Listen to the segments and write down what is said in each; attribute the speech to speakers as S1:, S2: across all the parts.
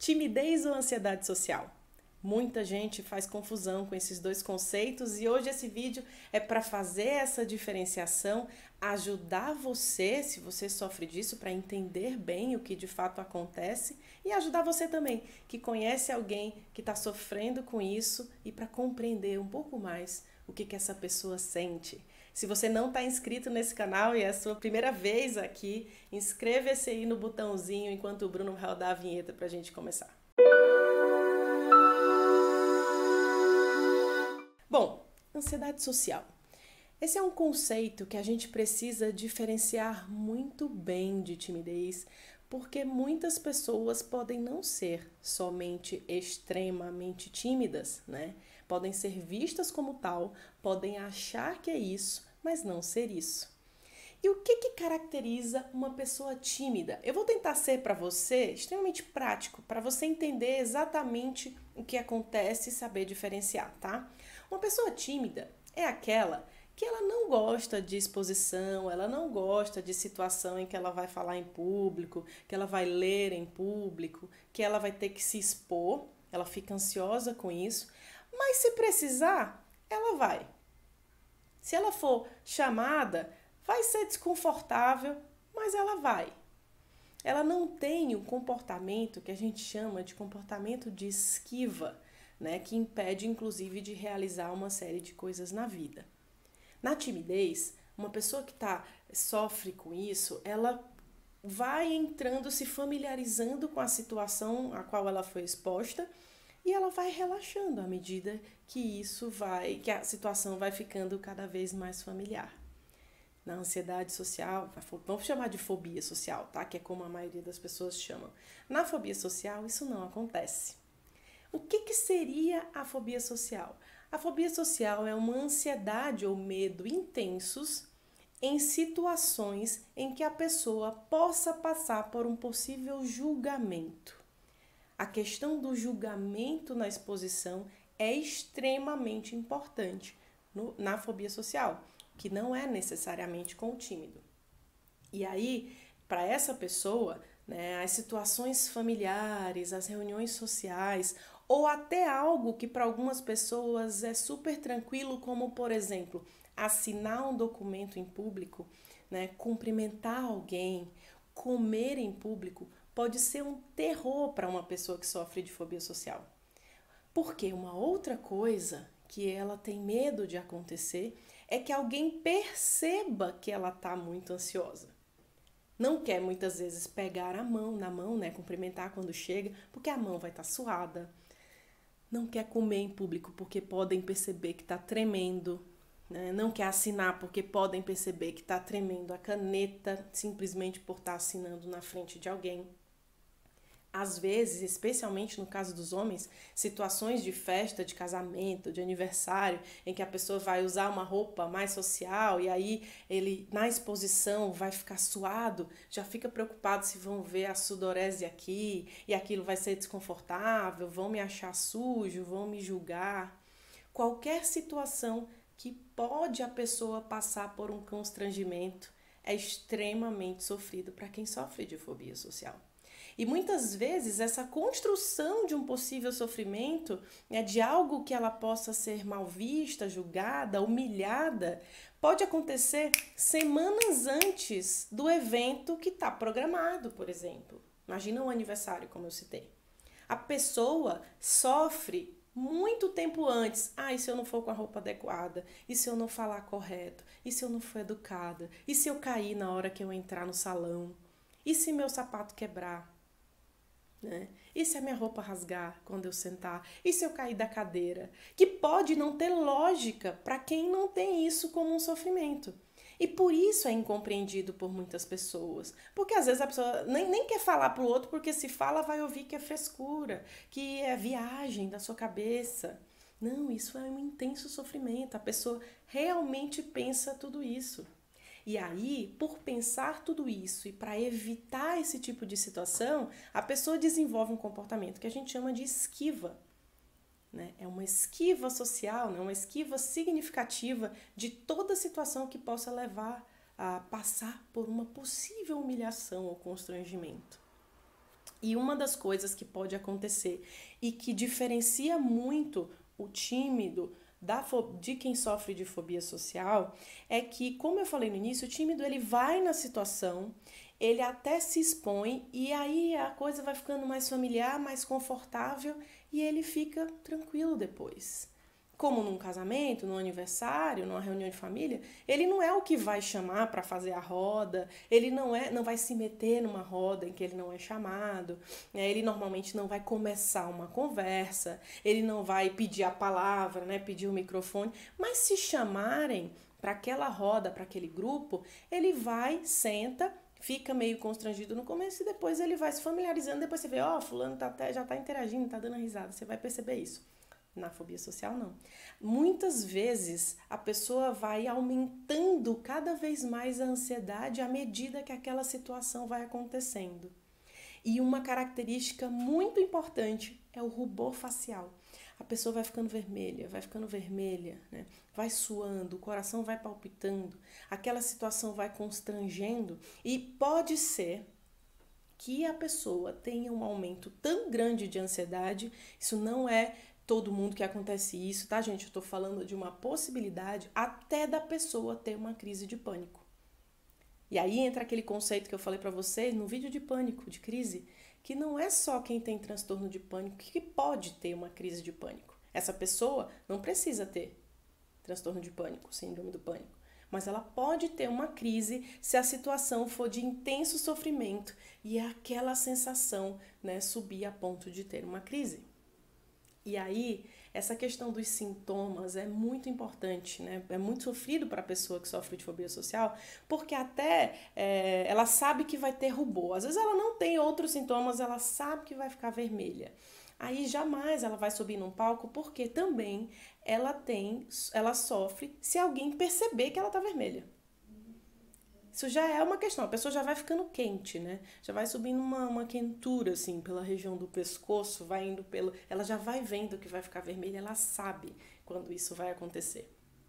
S1: Timidez ou ansiedade social? Muita gente faz confusão com esses dois conceitos e hoje esse vídeo é para fazer essa diferenciação, ajudar você, se você sofre disso, para entender bem o que de fato acontece e ajudar você também, que conhece alguém que está sofrendo com isso e para compreender um pouco mais o que essa pessoa sente. Se você não está inscrito nesse canal e é a sua primeira vez aqui, inscreva-se aí no botãozinho enquanto o Bruno vai rodar a vinheta para a gente começar. Bom, ansiedade social. Esse é um conceito que a gente precisa diferenciar muito bem de timidez, porque muitas pessoas podem não ser somente extremamente tímidas, né? Podem ser vistas como tal, podem achar que é isso, mas não ser isso. E o que caracteriza uma pessoa tímida? Eu vou tentar ser para você extremamente prático, para você entender exatamente o que acontece e saber diferenciar, tá? Uma pessoa tímida é aquela que ela não gosta de exposição, ela não gosta de situação em que ela vai falar em público, que ela vai ler em público, que ela vai ter que se expor, ela fica ansiosa com isso, mas se precisar, ela vai. Se ela for chamada, vai ser desconfortável, mas ela vai. Ela não tem o comportamento que a gente chama de comportamento de esquiva, né, que impede inclusive de realizar uma série de coisas na vida. Na timidez, uma pessoa que sofre com isso, ela vai entrando, se familiarizando com a situação a qual ela foi exposta e ela vai relaxando à medida que que a situação vai ficando cada vez mais familiar. Na ansiedade social, vamos chamar de fobia social, tá? Que é como a maioria das pessoas chamam. Na fobia social, isso não acontece. O que seria a fobia social? A fobia social é uma ansiedade ou medo intensos em situações em que a pessoa possa passar por um possível julgamento. A questão do julgamento na exposição é extremamente importante na fobia social, que não é necessariamente com o tímido. E aí, para essa pessoa, né, as situações familiares, as reuniões sociais, ou até algo que para algumas pessoas é super tranquilo, como, por exemplo, assinar um documento em público, né, cumprimentar alguém, comer em público, pode ser um terror para uma pessoa que sofre de fobia social. Porque uma outra coisa que ela tem medo de acontecer é que alguém perceba que ela está muito ansiosa. Não quer muitas vezes pegar na mão, né, cumprimentar quando chega, porque a mão vai estar suada. Não quer comer em público porque podem perceber que está tremendo, né? Não quer assinar porque podem perceber que está tremendo a caneta simplesmente por estar assinando na frente de alguém. Às vezes, especialmente no caso dos homens, situações de festa, de casamento, de aniversário, em que a pessoa vai usar uma roupa mais social e aí ele, na exposição, vai ficar suado, já fica preocupado se vão ver a sudorese aqui e aquilo vai ser desconfortável, vão me achar sujo, vão me julgar. Qualquer situação que pode a pessoa passar por um constrangimento é extremamente sofrido para quem sofre de fobia social. E muitas vezes essa construção de um possível sofrimento, né, de algo que ela possa ser mal vista, julgada, humilhada, pode acontecer semanas antes do evento que está programado, por exemplo. Imagina um aniversário, como eu citei. A pessoa sofre muito tempo antes. E se eu não for com a roupa adequada? E se eu não falar correto? E se eu não for educada? E se eu cair na hora que eu entrar no salão? E se meu sapato quebrar? Né? E se a minha roupa rasgar quando eu sentar? E se eu cair da cadeira? Que pode não ter lógica para quem não tem isso como um sofrimento. E por isso é incompreendido por muitas pessoas. Porque às vezes a pessoa nem quer falar para o outro, porque se fala vai ouvir que é frescura, que é viagem da sua cabeça. Não, isso é um intenso sofrimento. A pessoa realmente pensa tudo isso. E aí, por pensar tudo isso e para evitar esse tipo de situação, a pessoa desenvolve um comportamento que a gente chama de esquiva. Né? É uma esquiva social, né? Uma esquiva significativa de toda situação que possa levar a passar por uma possível humilhação ou constrangimento. E uma das coisas que pode acontecer e que diferencia muito o tímido de quem sofre de fobia social é que, como eu falei no início, o tímido ele vai na situação, ele até se expõe e aí a coisa vai ficando mais familiar, mais confortável e ele fica tranquilo depois. Como num casamento, num aniversário, numa reunião de família, ele não é o que vai chamar para fazer a roda, ele não vai se meter numa roda em que ele não é chamado, né? Ele normalmente não vai começar uma conversa, ele não vai pedir a palavra, né? Pedir o microfone, mas se chamarem para aquela roda, para aquele grupo, ele vai, senta, fica meio constrangido no começo e depois ele vai se familiarizando, depois você vê, fulano já tá interagindo, tá dando risada, você vai perceber isso. Na fobia social, não. Muitas vezes a pessoa vai aumentando cada vez mais a ansiedade à medida que aquela situação vai acontecendo. E uma característica muito importante é o rubor facial. A pessoa vai ficando vermelha, né? Vai suando, o coração vai palpitando, aquela situação vai constrangendo e pode ser que a pessoa tenha um aumento tão grande de ansiedade, isso não é todo mundo que acontece isso, tá, gente? Eu tô falando de uma possibilidade até da pessoa ter uma crise de pânico. E aí entra aquele conceito que eu falei para vocês no vídeo de pânico, de crise, que não é só quem tem transtorno de pânico que pode ter uma crise de pânico. Essa pessoa não precisa ter transtorno de pânico, síndrome do pânico, mas ela pode ter uma crise se a situação for de intenso sofrimento e aquela sensação, né, subir a ponto de ter uma crise. E aí, essa questão dos sintomas é muito importante, né? É muito sofrido para a pessoa que sofre de fobia social, porque até ela sabe que vai ter rubor. Às vezes ela não tem outros sintomas, ela sabe que vai ficar vermelha. Aí jamais ela vai subir num palco, porque também ela sofre se alguém perceber que ela tá vermelha. Isso já é uma questão, a pessoa já vai ficando quente, né? Já vai subindo uma quentura, assim, pela região do pescoço, vai indo pelo... Ela já vai vendo que vai ficar vermelha, ela sabe quando isso vai acontecer.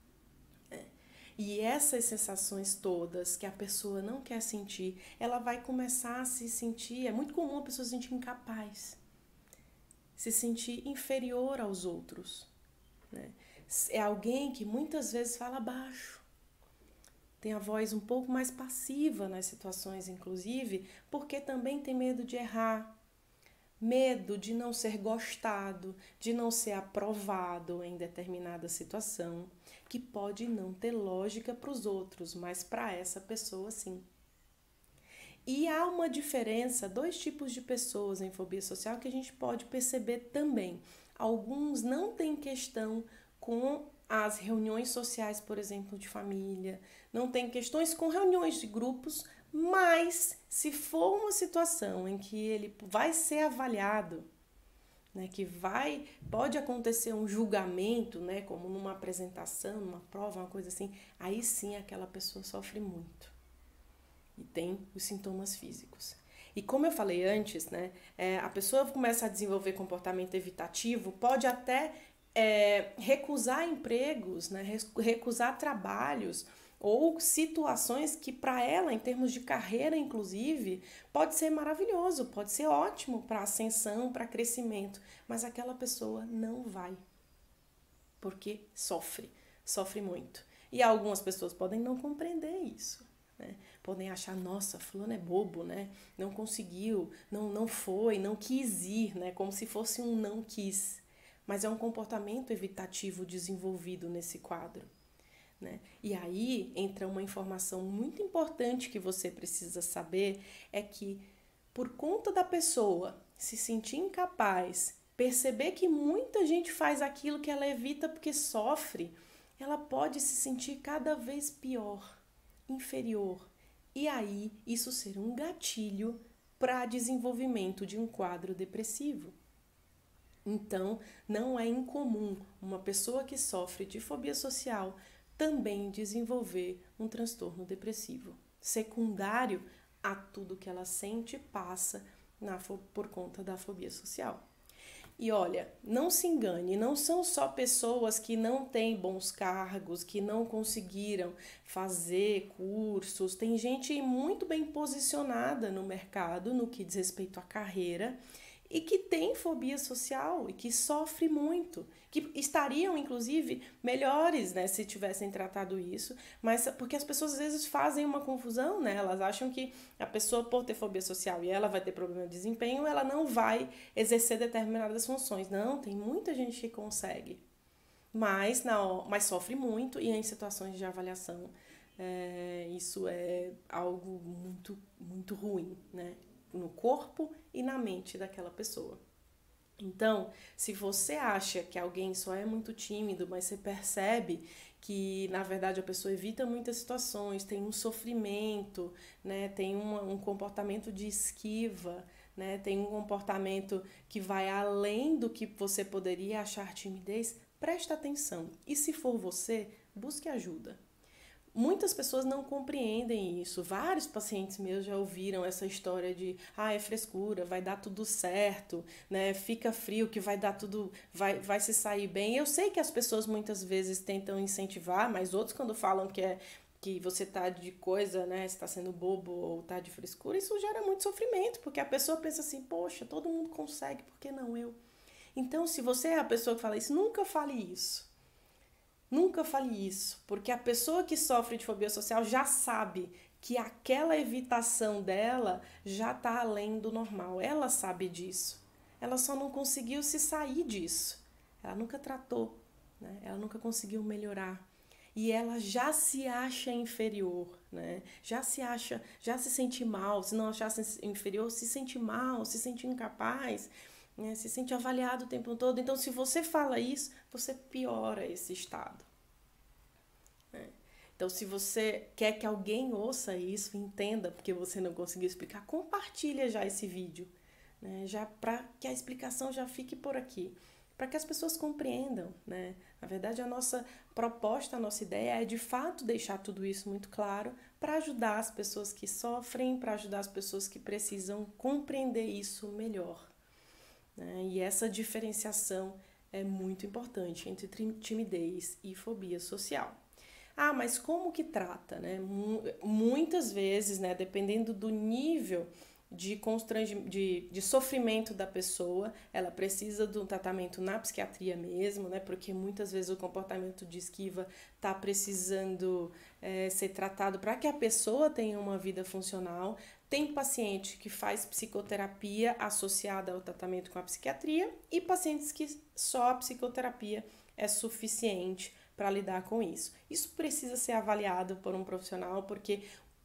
S1: E essas sensações todas que a pessoa não quer sentir, ela vai começar a se sentir... É muito comum a pessoa se sentir incapaz, se sentir inferior aos outros, né? É alguém que muitas vezes fala baixo, tem a voz um pouco mais passiva nas situações, inclusive, porque também tem medo de errar, medo de não ser gostado, de não ser aprovado em determinada situação, que pode não ter lógica para os outros, mas para essa pessoa sim. E há uma diferença, dois tipos de pessoas em fobia social que a gente pode perceber também. Alguns não têm questão com as reuniões sociais, por exemplo, de família, não tem questões com reuniões de grupos, mas se for uma situação em que ele vai ser avaliado, né, pode acontecer um julgamento, né, como numa apresentação, numa prova, uma coisa assim, aí sim aquela pessoa sofre muito e tem os sintomas físicos. E como eu falei antes, né, a pessoa começa a desenvolver comportamento evitativo, pode até recusar empregos, né, recusar trabalhos ou situações que para ela, em termos de carreira inclusive, pode ser maravilhoso, pode ser ótimo para ascensão, para crescimento, mas aquela pessoa não vai, porque sofre muito. E algumas pessoas podem não compreender isso, né? Podem achar, nossa, fulano é bobo, né? Não conseguiu, não foi, não quis ir, né? Como se fosse um não quis. Mas é um comportamento evitativo desenvolvido nesse quadro, né? E aí entra uma informação muito importante que você precisa saber, é que por conta da pessoa se sentir incapaz, perceber que muita gente faz aquilo que ela evita porque sofre, ela pode se sentir cada vez pior, inferior. E aí isso ser um gatilho para desenvolvimento de um quadro depressivo. Então, não é incomum uma pessoa que sofre de fobia social também desenvolver um transtorno depressivo, secundário a tudo que ela sente e passa por conta da fobia social. E olha, não se engane, não são só pessoas que não têm bons cargos, que não conseguiram fazer cursos. Tem gente muito bem posicionada no mercado no que diz respeito à carreira e que tem fobia social e que sofre muito, que estariam inclusive melhores, né, se tivessem tratado isso, mas porque as pessoas às vezes fazem uma confusão, né? Elas acham que a pessoa por ter fobia social e ela vai ter problema de desempenho, ela não vai exercer determinadas funções. Não, tem muita gente que consegue, mas sofre muito e em situações de avaliação isso é algo muito ruim, né? No corpo e na mente daquela pessoa. Então, se você acha que alguém só é muito tímido, mas você percebe que, na verdade, a pessoa evita muitas situações, tem um sofrimento, né, tem um comportamento de esquiva, né, tem um comportamento que vai além do que você poderia achar timidez, presta atenção. E se for você, busque ajuda. Muitas pessoas não compreendem isso. Vários pacientes meus já ouviram essa história de é frescura, vai dar tudo certo, né? Fica frio que vai dar tudo, vai se sair bem. Eu sei que as pessoas muitas vezes tentam incentivar, mas outros quando falam que você tá de coisa, né? Você tá sendo bobo ou tá de frescura, isso gera muito sofrimento, porque a pessoa pensa assim, poxa, todo mundo consegue, por que não eu? Então, se você é a pessoa que fala isso, nunca fale isso. Nunca fale isso, porque a pessoa que sofre de fobia social já sabe que aquela evitação dela já está além do normal. Ela sabe disso. Ela só não conseguiu se sair disso. Ela nunca tratou, né? Ela nunca conseguiu melhorar. E ela já se acha inferior, né? Já se sente mal. Se não achasse inferior, se sente mal, se sente incapaz, né? Se sente avaliado o tempo todo. Então, se você fala isso, você piora esse estado, né? Então, se você quer que alguém ouça isso, entenda, porque você não conseguiu explicar, compartilha já esse vídeo, né? Já para que a explicação já fique por aqui, para que as pessoas compreendam, né? Na verdade, a nossa proposta, a nossa ideia é de fato deixar tudo isso muito claro para ajudar as pessoas que sofrem, para ajudar as pessoas que precisam compreender isso melhor, né? E essa diferenciação é muito importante entre timidez e fobia social. Mas como que trata, né? Muitas vezes, né, dependendo do nível de sofrimento da pessoa, ela precisa de um tratamento na psiquiatria mesmo, né? Porque muitas vezes o comportamento de esquiva está precisando ser tratado para que a pessoa tenha uma vida funcional. Tem paciente que faz psicoterapia associada ao tratamento com a psiquiatria e pacientes que só a psicoterapia é suficiente para lidar com isso. Isso precisa ser avaliado por um profissional, porque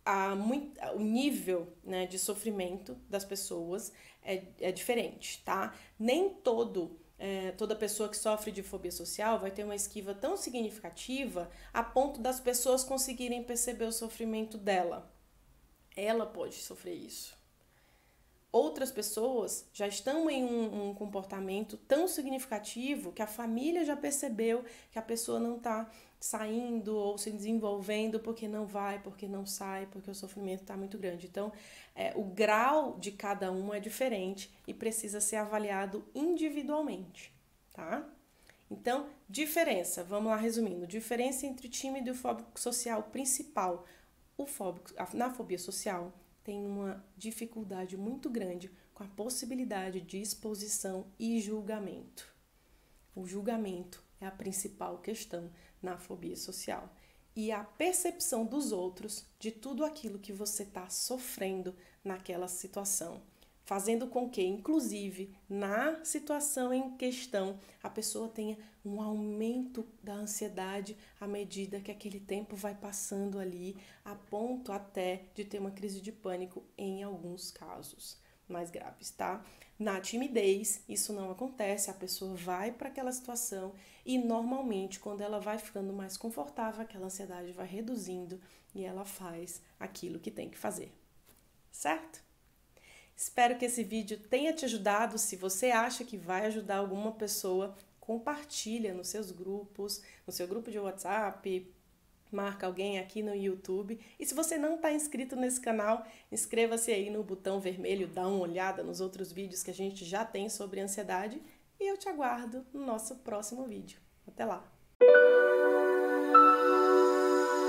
S1: o nível, né, de sofrimento das pessoas é diferente, tá? Nem toda pessoa que sofre de fobia social vai ter uma esquiva tão significativa a ponto das pessoas conseguirem perceber o sofrimento dela. Ela pode sofrer isso. Outras pessoas já estão em um comportamento tão significativo que a família já percebeu que a pessoa não está saindo ou se desenvolvendo porque não vai, porque não sai, porque o sofrimento está muito grande. Então, o grau de cada um é diferente e precisa ser avaliado individualmente, tá? Então, diferença, vamos lá resumindo. Diferença entre tímido e o fóbico social principal. O fóbico, na fobia social, tem uma dificuldade muito grande com a possibilidade de exposição e julgamento. O julgamento é a principal questão na fobia social. E a percepção dos outros de tudo aquilo que você está sofrendo naquela situação, fazendo com que, inclusive, na situação em questão, a pessoa tenha um aumento da ansiedade à medida que aquele tempo vai passando ali, a ponto até de ter uma crise de pânico em alguns casos mais graves, tá? Na timidez, isso não acontece, a pessoa vai para aquela situação e normalmente, quando ela vai ficando mais confortável, aquela ansiedade vai reduzindo e ela faz aquilo que tem que fazer, certo? Espero que esse vídeo tenha te ajudado. Se você acha que vai ajudar alguma pessoa, compartilha nos seus grupos, no seu grupo de WhatsApp, marca alguém aqui no YouTube. E se você não está inscrito nesse canal, inscreva-se aí no botão vermelho, dá uma olhada nos outros vídeos que a gente já tem sobre ansiedade e eu te aguardo no nosso próximo vídeo. Até lá!